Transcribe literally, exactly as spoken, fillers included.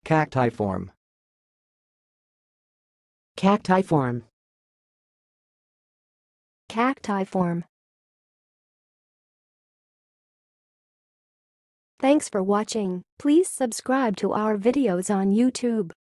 cacti-form, cacti-form, cacti-form. Thanks for watching. Please subscribe to our videos on YouTube.